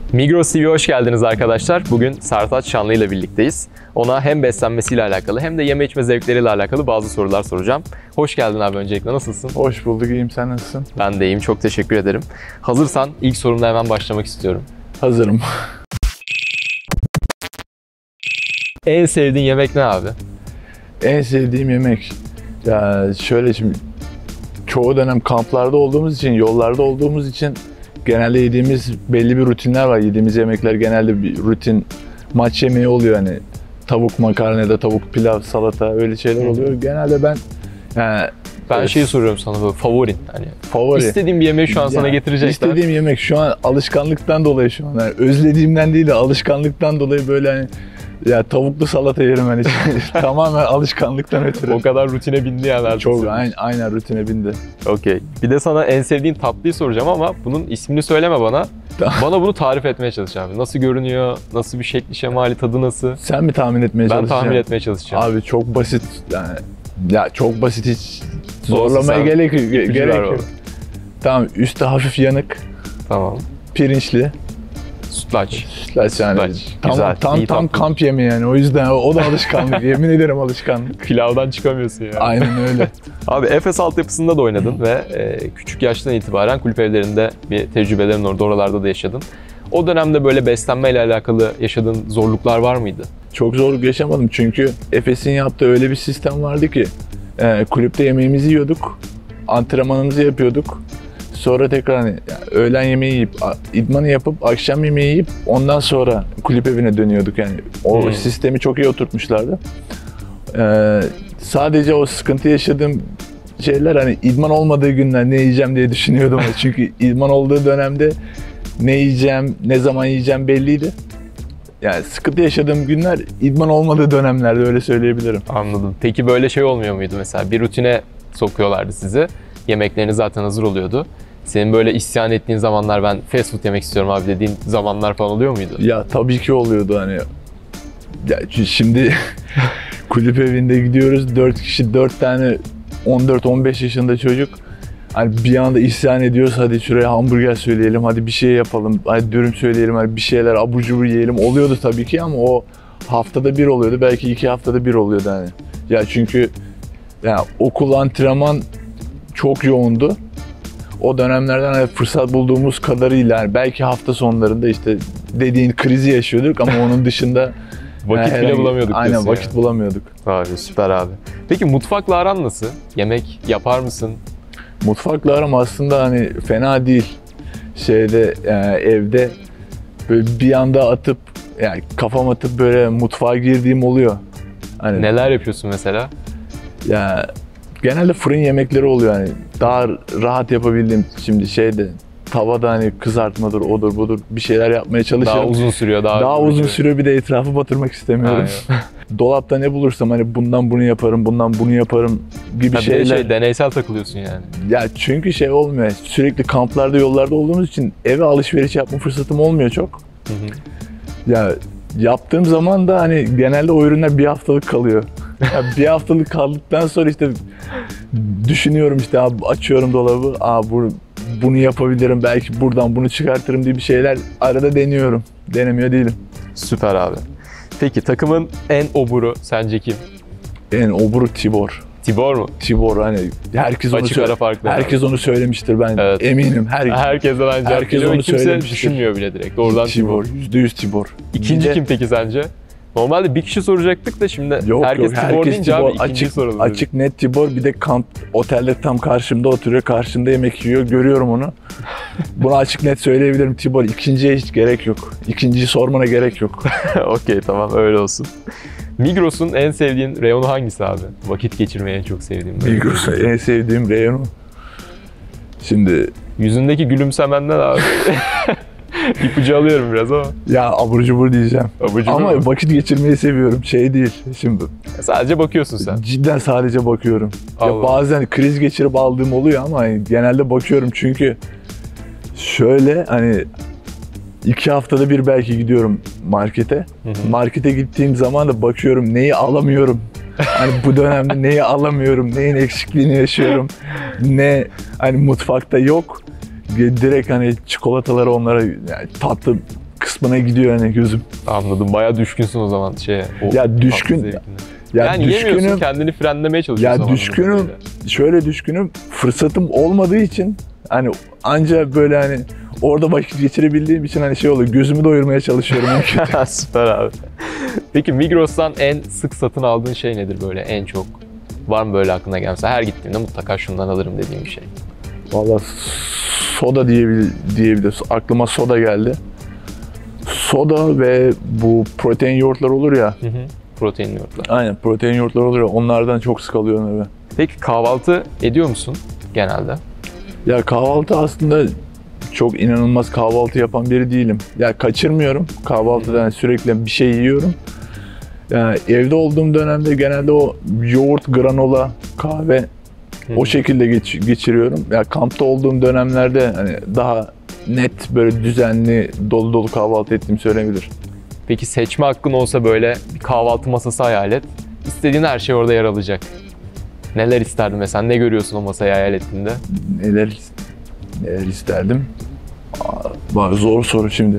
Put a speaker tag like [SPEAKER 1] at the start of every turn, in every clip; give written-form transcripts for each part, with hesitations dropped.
[SPEAKER 1] Migros TV'ye hoş geldiniz arkadaşlar. Bugün Sertaç Şanlı ile birlikteyiz. Ona hem beslenmesiyle alakalı hem de yeme içme zevkleriyle alakalı bazı sorular soracağım. Hoş geldin abi öncelikle. Nasılsın?
[SPEAKER 2] Hoş bulduk, iyiyim. Sen nasılsın?
[SPEAKER 1] Ben de iyiyim. Çok teşekkür ederim. Hazırsan ilk sorumla hemen başlamak istiyorum.
[SPEAKER 2] Hazırım.
[SPEAKER 1] En sevdiğin yemek ne abi?
[SPEAKER 2] En sevdiğim yemek. Ya şöyle şimdi çoğu dönem kamplarda olduğumuz için, yollarda olduğumuz için genelde yediğimiz belli bir rutinler var. Yediğimiz yemekler genelde bir rutin maç yemeği oluyor hani. Tavuk makarna ya da tavuk pilav, salata öyle şeyler oluyor. Genelde ben
[SPEAKER 1] Ben şeyi soruyorum sana böyle favorin. Hani
[SPEAKER 2] favori.
[SPEAKER 1] İstediğin bir yemeği şu an sana getirecekler.
[SPEAKER 2] İstediğim yemek şu an alışkanlıktan dolayı şu an. Yani özlediğimden değil de alışkanlıktan dolayı böyle hani ya tavuklu salata yerim hani tamamen alışkanlıktan ötürü.
[SPEAKER 1] O kadar rutine bindi yani.
[SPEAKER 2] Çok aynen rutine bindi.
[SPEAKER 1] Okey. Bir de sana en sevdiğin tatlıyı soracağım ama bunun ismini söyleme bana. Bana bunu tarif etmeye çalış abi. Nasıl görünüyor? Nasıl bir şekli, şemali, tadı nasıl?
[SPEAKER 2] Sen mi tahmin etmeye çalışacaksın?
[SPEAKER 1] Ben tahmin etmeye çalışacağım.
[SPEAKER 2] Abi çok basit yani. Ya çok basit, hiç
[SPEAKER 1] Olsun,
[SPEAKER 2] zorlamaya gerek yok.
[SPEAKER 1] Var.
[SPEAKER 2] Tamam, üstü hafif yanık,
[SPEAKER 1] Tamam.
[SPEAKER 2] pirinçli.
[SPEAKER 1] Sütlaç.
[SPEAKER 2] Sütlaç yani.
[SPEAKER 1] Güzel.
[SPEAKER 2] Tam
[SPEAKER 1] tatlı.
[SPEAKER 2] kamp yemeği yani. O yüzden o da alışkanlık. Yemin ederim alışkanlık.
[SPEAKER 1] Pilavdan çıkamıyorsun ya.
[SPEAKER 2] Aynen öyle.
[SPEAKER 1] Abi Efes altyapısında da oynadın ve küçük yaştan itibaren kulüp evlerinde bir tecrübelerin orada, oralarda da yaşadın. O dönemde böyle beslenmeyle alakalı yaşadığın zorluklar var mıydı?
[SPEAKER 2] Çok zorluk yaşamadım çünkü Efes'in yaptığı öyle bir sistem vardı ki kulüpte yemeğimizi yiyorduk, antrenmanımızı yapıyorduk. Sonra tekrar hani öğlen yemeği yiyip, idmanı yapıp, akşam yemeği yiyip ondan sonra kulüp evine dönüyorduk yani. O sistemi çok iyi oturtmuşlardı. Sadece o sıkıntı yaşadığım şeyler hani idman olmadığı günler ne yiyeceğim diye düşünüyordum. Çünkü idman olduğu dönemde ne yiyeceğim, ne zaman yiyeceğim belliydi. Yani sıkıntı yaşadığım günler idman olmadığı dönemlerde, öyle söyleyebilirim.
[SPEAKER 1] Anladım. Peki böyle şey olmuyor muydu mesela? Bir rutine sokuyorlardı sizi. Yemekleriniz zaten hazır oluyordu. Senin böyle isyan ettiğin zamanlar, ben fast food yemek istiyorum abi dediğin zamanlar falan oluyor muydu?
[SPEAKER 2] Ya tabii ki oluyordu hani. Ya şimdi kulüp evinde gidiyoruz, 4 kişi, 4 tane 14-15 yaşında çocuk. Hani bir anda isyan ediyoruz, hadi şuraya hamburger söyleyelim, hadi bir şey yapalım, hadi dürüm söyleyelim, hadi bir şeyler abur cubur yiyelim. Oluyordu tabii ki ama o haftada bir oluyordu, belki 2 haftada bir oluyordu hani. Ya çünkü yani okul, antrenman çok yoğundu. O dönemlerden hani fırsat bulduğumuz kadarıyla yani belki hafta sonlarında işte dediğin krizi yaşıyorduk ama onun dışında
[SPEAKER 1] Vakit bile bulamıyorduk.
[SPEAKER 2] Aynen, vakit bulamıyorduk.
[SPEAKER 1] Abi süper abi. Peki mutfakla aran nasıl? Yemek yapar mısın?
[SPEAKER 2] Mutfakla aram aslında hani fena değil. Evde böyle bir anda atıp yani kafam atıp böyle mutfağa girdiğim oluyor. Hani
[SPEAKER 1] Neler yapıyorsun mesela?
[SPEAKER 2] ya genelde fırın yemekleri oluyor hani daha rahat yapabildiğim, şimdi tavada hani kızartmadır, odur budur bir şeyler yapmaya çalışıyorum.
[SPEAKER 1] Daha uzun sürüyor.
[SPEAKER 2] Daha uzun sürüyor, bir de etrafı batırmak istemiyorum. Dolapta ne bulursam hani bundan bunu yaparım, bundan bunu yaparım gibi şeyler.
[SPEAKER 1] Deneysel takılıyorsun yani.
[SPEAKER 2] Ya çünkü olmuyor. Sürekli kamplarda, yollarda olduğumuz için eve alışveriş yapma fırsatım olmuyor çok. Ya yaptığım zaman da hani genelde o ürünler bir haftalık kalıyor. Ya bir haftalık kaldıktan sonra işte düşünüyorum, işte açıyorum dolabı, bunu yapabilirim, belki buradan bunu çıkartırım diye bir şeyler arada deniyorum. Denemiyor değilim.
[SPEAKER 1] Süper abi. Peki takımın en oburu sence kim?
[SPEAKER 2] En oburu Tibor.
[SPEAKER 1] Tibor mu?
[SPEAKER 2] Tibor, hani herkes onu söylemiştir, ben eminim.
[SPEAKER 1] Herkesten aynı
[SPEAKER 2] herkes onu
[SPEAKER 1] kimse
[SPEAKER 2] söylemiştir.
[SPEAKER 1] düşünmüyor bile direkt. Doğrudan Tibor.
[SPEAKER 2] %100 Tibor.
[SPEAKER 1] İkinci kim peki sence? Normalde bir kişi soracaktık da şimdi herkes Tibor deyince abi ikinciyi soralım.
[SPEAKER 2] Açık net Tibor. Bir de kamp otelde tam karşımda oturuyor, karşımda yemek yiyor, görüyorum onu. Bunu açık net söyleyebilirim, Tibor. İkinciye hiç gerek yok. İkinciyi sormana gerek yok.
[SPEAKER 1] Okey, tamam, öyle olsun. Migros'un en sevdiğin reyonu hangisi abi? Vakit geçirmeyi en çok sevdiğin.
[SPEAKER 2] Migros'un en sevdiğim reyonu. Şimdi
[SPEAKER 1] yüzündeki gülümsemenden abi. İpucu alıyorum biraz ama.
[SPEAKER 2] Ya abur cubur diyeceğim. Ama
[SPEAKER 1] mu?
[SPEAKER 2] vakit geçirmeyi seviyorum. Değil şimdi.
[SPEAKER 1] Sadece bakıyorsun sen.
[SPEAKER 2] Cidden sadece bakıyorum.
[SPEAKER 1] Allah.
[SPEAKER 2] Ya bazen kriz geçirip aldığım oluyor ama genelde bakıyorum çünkü hani 2 haftada bir belki gidiyorum markete. Markete gittiğim zaman da bakıyorum neyi alamıyorum. Hani bu dönemde neyi alamıyorum, neyin eksikliğini yaşıyorum. Ne hani mutfakta yok. Direkt hani çikolataları onlara, yani tatlı kısmına gidiyor hani gözüm.
[SPEAKER 1] Anladım. Bayağı düşkünsün o zaman şeye. O
[SPEAKER 2] Ya düşkün-
[SPEAKER 1] tatlı zevkine.
[SPEAKER 2] Ya
[SPEAKER 1] Yani yemiyorsun,
[SPEAKER 2] düşkünüm.
[SPEAKER 1] kendini frenlemeye çalışıyorsun.
[SPEAKER 2] Ya düşkünüm. Şöyle düşkünüm. Fırsatım olmadığı için hani anca böyle hani orada vakit geçirebildiğim için hani şey oluyor. Gözümü doyurmaya çalışıyorum.
[SPEAKER 1] Süper abi. Peki Migros'tan en sık satın aldığın şey nedir böyle en çok? Var mı böyle aklına gelen? Mesela her gittiğimde mutlaka şundan alırım dediğim bir şey.
[SPEAKER 2] Valla soda diyebiliriz. Aklıma soda geldi. Soda ve bu protein yoğurtlar olur ya.
[SPEAKER 1] Hı hı. Protein yoğurtlar.
[SPEAKER 2] Aynen protein yoğurtlar olur ya. Onlardan çok sık alıyorum eve.
[SPEAKER 1] Peki kahvaltı ediyor musun genelde?
[SPEAKER 2] Ya kahvaltı aslında çok inanılmaz kahvaltı yapan biri değilim. Ya kaçırmıyorum. Kahvaltıda yani sürekli bir şey yiyorum. Yani evde olduğum dönemde genelde o yoğurt, granola, kahve o şekilde geçiriyorum. Ya kampta olduğum dönemlerde hani daha net böyle düzenli dolu dolu kahvaltı ettiğimi söyleyebilir.
[SPEAKER 1] Peki seçme hakkın olsa böyle bir kahvaltı masası hayal et. İstediğin her şey orada yer alacak. Neler isterdin mesela? Ne görüyorsun o masayı hayal ettiğinde?
[SPEAKER 2] Neler isterdim? Zor soru şimdi.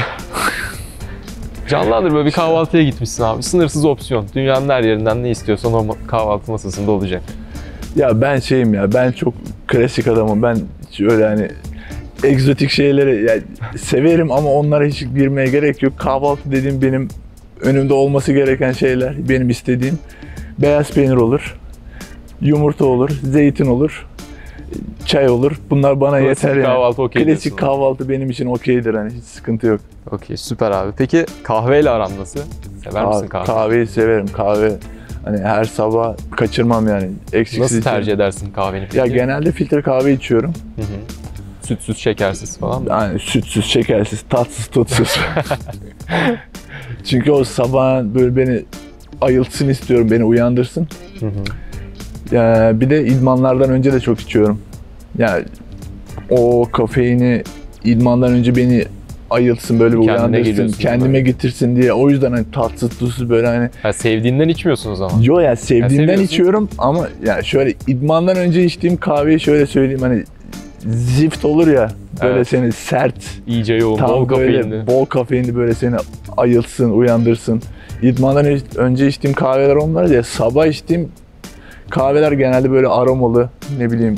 [SPEAKER 1] Canlandır, böyle bir kahvaltıya gitmişsin abi. Sınırsız opsiyon. Dünyanın her yerinden ne istiyorsan o kahvaltı masasında olacak.
[SPEAKER 2] Ya ben şeyim ya, ben çok klasik adamım. Ben öyle hani egzotik şeyleri yani severim ama onlara hiç girmeye gerek yok. Kahvaltı dediğim benim önümde olması gereken şeyler. Benim istediğim beyaz peynir olur, yumurta olur, zeytin olur, çay olur. Bunlar bana
[SPEAKER 1] Klasik
[SPEAKER 2] yeter yani.
[SPEAKER 1] kahvaltı okey
[SPEAKER 2] Klasik
[SPEAKER 1] diyorsun.
[SPEAKER 2] kahvaltı benim için okeydir hani hiç sıkıntı yok.
[SPEAKER 1] Okey, süper abi. Peki kahveyle aran nasıl? Sever misin kahve?
[SPEAKER 2] Kahveyi severim. Kahve hani her sabah kaçırmam yani. Eksiksiz
[SPEAKER 1] Nasıl
[SPEAKER 2] içerim.
[SPEAKER 1] tercih edersin kahveni peki?
[SPEAKER 2] Ya genelde filtre kahve içiyorum.
[SPEAKER 1] Hı hı. Sütsüz, şekersiz falan mı?
[SPEAKER 2] Yani sütsüz, şekersiz, tatsız, tutsuz. Çünkü o sabah böyle beni ayıltsın istiyorum, beni uyandırsın.
[SPEAKER 1] Hı hı.
[SPEAKER 2] Bir de idmanlardan önce de çok içiyorum. Yani o kafeini idmandan önce beni ayıltsın, böyle bir
[SPEAKER 1] Kendine
[SPEAKER 2] uyandırsın,
[SPEAKER 1] geliyorsun
[SPEAKER 2] kendime
[SPEAKER 1] böyle.
[SPEAKER 2] getirsin diye. O yüzden hani tatsız, tuzsuz böyle hani.
[SPEAKER 1] Ha, sevdiğinden içmiyorsun o zaman.
[SPEAKER 2] Yo yani sevdiğimden
[SPEAKER 1] seviyorsun.
[SPEAKER 2] içiyorum ama ya şöyle idmandan önce içtiğim kahveyi şöyle söyleyeyim hani zift olur ya böyle
[SPEAKER 1] Evet.
[SPEAKER 2] seni sert.
[SPEAKER 1] İyice yoğun,
[SPEAKER 2] Tam
[SPEAKER 1] bol
[SPEAKER 2] böyle
[SPEAKER 1] kafeinli.
[SPEAKER 2] bol kafeinli böyle seni ayıltsın, uyandırsın. İdmandan önce içtiğim kahveler onlar ya. Sabah içtiğim kahveler genelde böyle aromalı, ne bileyim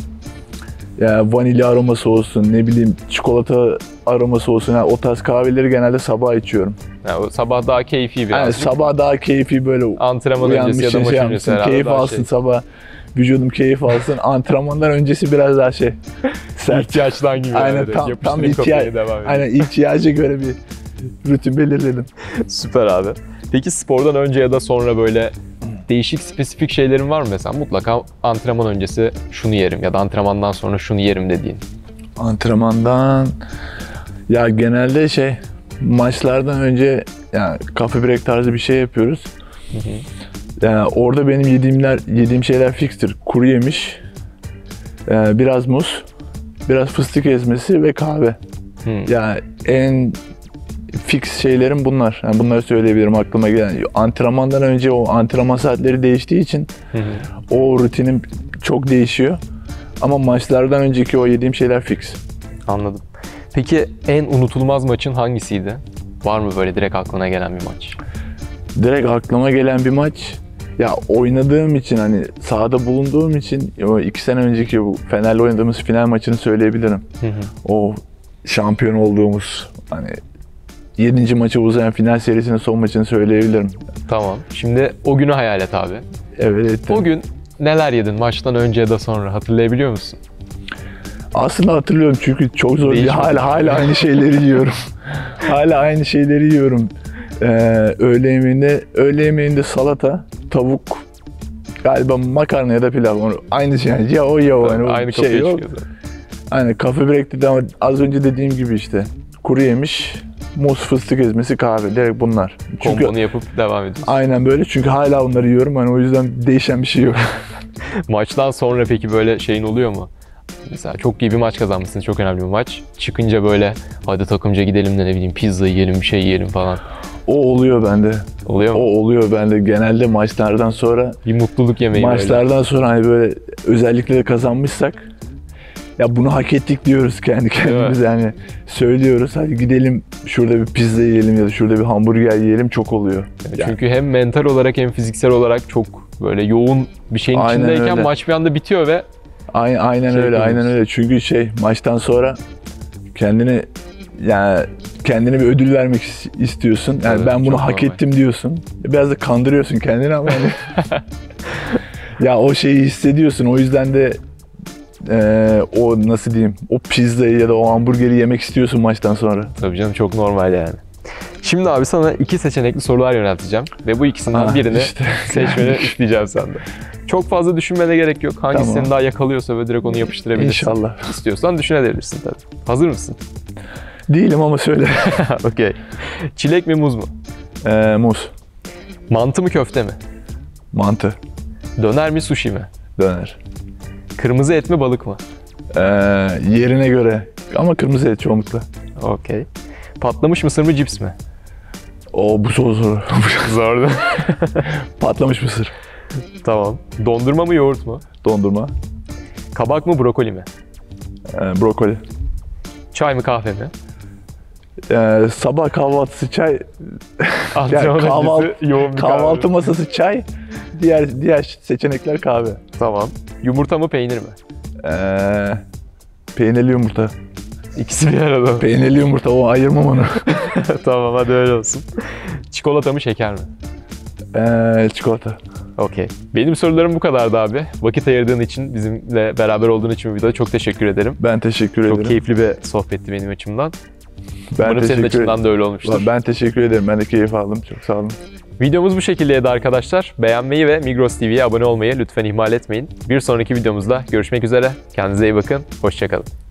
[SPEAKER 2] ya vanilya aroması olsun, ne bileyim çikolata aroması olsun. Yani o tarz kahveleri genelde sabah içiyorum.
[SPEAKER 1] Yani o sabah daha keyfi
[SPEAKER 2] Yani
[SPEAKER 1] biraz.
[SPEAKER 2] sabah daha keyfi böyle
[SPEAKER 1] Antrenman öncesi ya da
[SPEAKER 2] uyanmışsın,
[SPEAKER 1] maç
[SPEAKER 2] şey
[SPEAKER 1] öncesi
[SPEAKER 2] yapmışsın,
[SPEAKER 1] herhalde
[SPEAKER 2] keyif
[SPEAKER 1] daha
[SPEAKER 2] alsın
[SPEAKER 1] şey.
[SPEAKER 2] sabah. Vücudum keyif alsın. Antrenmandan öncesi biraz daha şey sert.
[SPEAKER 1] İhtiyaçtan gibi.
[SPEAKER 2] Aynen,
[SPEAKER 1] yani.
[SPEAKER 2] tam
[SPEAKER 1] Yapıştırayım
[SPEAKER 2] ihtiyaç.
[SPEAKER 1] kafeine devam edeyim.
[SPEAKER 2] Aynen ihtiyaca göre bir rutin belirledim.
[SPEAKER 1] Süper abi. Peki spordan önce ya da sonra böyle değişik spesifik şeylerin var mı mesela? Mutlaka antrenman öncesi şunu yerim ya da antrenmandan sonra şunu yerim dediğin.
[SPEAKER 2] Antrenmandan ya genelde maçlardan önce yani coffee break tarzı bir şey yapıyoruz.
[SPEAKER 1] Hı hı.
[SPEAKER 2] Yani orada benim yediğim şeyler fikstir. Kuru yemiş, biraz muz, biraz fıstık ezmesi ve kahve.
[SPEAKER 1] Hı.
[SPEAKER 2] Yani en fix şeylerim bunlar. Yani bunları söyleyebilirim aklıma gelen. Antrenmandan önce o antrenman saatleri değiştiği için
[SPEAKER 1] Hı hı.
[SPEAKER 2] o rutinim çok değişiyor. Ama maçlardan önceki o yediğim şeyler fix.
[SPEAKER 1] Anladım. Peki en unutulmaz maçın hangisiydi? Var mı böyle direkt aklına gelen bir maç?
[SPEAKER 2] Direkt aklıma gelen bir maç, ya oynadığım için hani sahada bulunduğum için o 2 sene önceki bu Fener'le oynadığımız final maçını söyleyebilirim.
[SPEAKER 1] Hı hı.
[SPEAKER 2] O şampiyon olduğumuz hani 7. maçı uzayan final serisinin son maçını söyleyebilirim.
[SPEAKER 1] Tamam. Şimdi o günü hayal et abi.
[SPEAKER 2] Evet.
[SPEAKER 1] O gün neler yedin maçtan önce ya da sonra hatırlayabiliyor musun?
[SPEAKER 2] Aslında hatırlıyorum çünkü çok zor.
[SPEAKER 1] Değişmedi.
[SPEAKER 2] Hala aynı şeyleri yiyorum. Hala aynı şeyleri yiyorum. Öğle yemeğinde salata, tavuk, galiba makarna ya da pilav. Aynı şey yani. Ya o ya o. Yani o
[SPEAKER 1] Aynı
[SPEAKER 2] şey
[SPEAKER 1] kafayı
[SPEAKER 2] yok.
[SPEAKER 1] çıkıyor zaten.
[SPEAKER 2] Aynen kafe break'te de ama az önce dediğim gibi işte. Kuru yemiş, muz, fıstık ezmesi, kahve. Direkt bunlar. Çünkü
[SPEAKER 1] Kombonu yapıp devam ediyorsun.
[SPEAKER 2] aynen böyle. Çünkü hala onları yiyorum. Hani o yüzden değişen bir şey yok.
[SPEAKER 1] Maçtan sonra peki böyle şeyin oluyor mu? Mesela çok iyi bir maç kazanmışsın, çok önemli bir maç. Çıkınca böyle hadi takımca gidelim de ne bileyim pizza yiyelim, bir şey yiyelim falan.
[SPEAKER 2] O oluyor bende.
[SPEAKER 1] Oluyor
[SPEAKER 2] O
[SPEAKER 1] mu?
[SPEAKER 2] oluyor bende. Genelde maçlardan sonra
[SPEAKER 1] Bir mutluluk yemeği böyle.
[SPEAKER 2] Maçlardan sonra hani böyle özellikle de kazanmışsak Ya bunu hak ettik diyoruz kendi kendimize, yani söylüyoruz. Hadi gidelim şurada bir pizza yiyelim ya da şurada bir hamburger yiyelim, çok oluyor. Yani.
[SPEAKER 1] Çünkü hem mental olarak hem fiziksel olarak çok böyle yoğun bir şeyin
[SPEAKER 2] Aynen
[SPEAKER 1] içindeyken
[SPEAKER 2] öyle.
[SPEAKER 1] maç bir anda bitiyor ve
[SPEAKER 2] Aynen
[SPEAKER 1] Şey
[SPEAKER 2] öyle, aynen
[SPEAKER 1] yapıyoruz.
[SPEAKER 2] öyle. Çünkü maçtan sonra kendine bir ödül vermek istiyorsun. Yani
[SPEAKER 1] Evet,
[SPEAKER 2] ben bunu
[SPEAKER 1] çok
[SPEAKER 2] hak
[SPEAKER 1] normal.
[SPEAKER 2] ettim diyorsun. Biraz da kandırıyorsun kendini ama hani ya o şeyi hissediyorsun. O yüzden de o nasıl diyeyim, o pizzayı ya da o hamburgeri yemek istiyorsun maçtan sonra.
[SPEAKER 1] tabii canım çok normal yani. Şimdi abi sana 2 seçenekli sorular yönelteceğim ve bu ikisinden birini
[SPEAKER 2] işte.
[SPEAKER 1] seçmeni isteyeceğim senden. Çok fazla düşünmene gerek yok. Hangisi
[SPEAKER 2] Tamam.
[SPEAKER 1] seni daha yakalıyorsa böyle direkt onu yapıştırabilirsin.
[SPEAKER 2] İnşallah.
[SPEAKER 1] İstiyorsan düşünebilirsin tabii. Hazır mısın?
[SPEAKER 2] Değilim ama söyle.
[SPEAKER 1] Okey. Çilek mi muz mu?
[SPEAKER 2] Muz,
[SPEAKER 1] Mantı mı köfte mi?
[SPEAKER 2] mantı,
[SPEAKER 1] Döner mi sushi mi?
[SPEAKER 2] döner.
[SPEAKER 1] Kırmızı et mi balık mı?
[SPEAKER 2] Yerine göre ama kırmızı et çoğunlukla.
[SPEAKER 1] Okey. Patlamış mısır mı cips mi?
[SPEAKER 2] Bu soru.
[SPEAKER 1] Zordu.
[SPEAKER 2] Patlamış mısır,
[SPEAKER 1] Tamam. Dondurma mı yoğurt mu?
[SPEAKER 2] dondurma,
[SPEAKER 1] Kabak mı brokoli mi?
[SPEAKER 2] brokoli.
[SPEAKER 1] Çay mı kahve mi?
[SPEAKER 2] Sabah kahvaltısı çay,
[SPEAKER 1] Antrenman
[SPEAKER 2] kahvaltı-
[SPEAKER 1] öncesi yoğun bir
[SPEAKER 2] kahvaltı
[SPEAKER 1] kahve.
[SPEAKER 2] masası çay, diğer seçenekler kahve.
[SPEAKER 1] Tamam. Yumurta mı peynir mi?
[SPEAKER 2] Peynirli yumurta.
[SPEAKER 1] İkisi bir arada.
[SPEAKER 2] Peynirli yumurta, o ayırmam onu.
[SPEAKER 1] Tamam hadi öyle olsun. Çikolata mı şeker mi?
[SPEAKER 2] Çikolata.
[SPEAKER 1] Okey. Benim sorularım bu kadardı abi. Vakit ayırdığın için, bizimle beraber olduğun için bu videoda çok teşekkür ederim.
[SPEAKER 2] Ben teşekkür ederim.
[SPEAKER 1] Çok keyifli bir sohbetti benim açımdan.
[SPEAKER 2] Ben
[SPEAKER 1] Umarım senin
[SPEAKER 2] teşekkür
[SPEAKER 1] açından da öyle olmuştur.
[SPEAKER 2] Ben teşekkür ederim. Ben de keyif aldım. Çok sağ olun.
[SPEAKER 1] Videomuz bu şekildeydi arkadaşlar. Beğenmeyi ve Migros TV'ye abone olmayı lütfen ihmal etmeyin. Bir sonraki videomuzda görüşmek üzere. Kendinize iyi bakın. Hoşça kalın.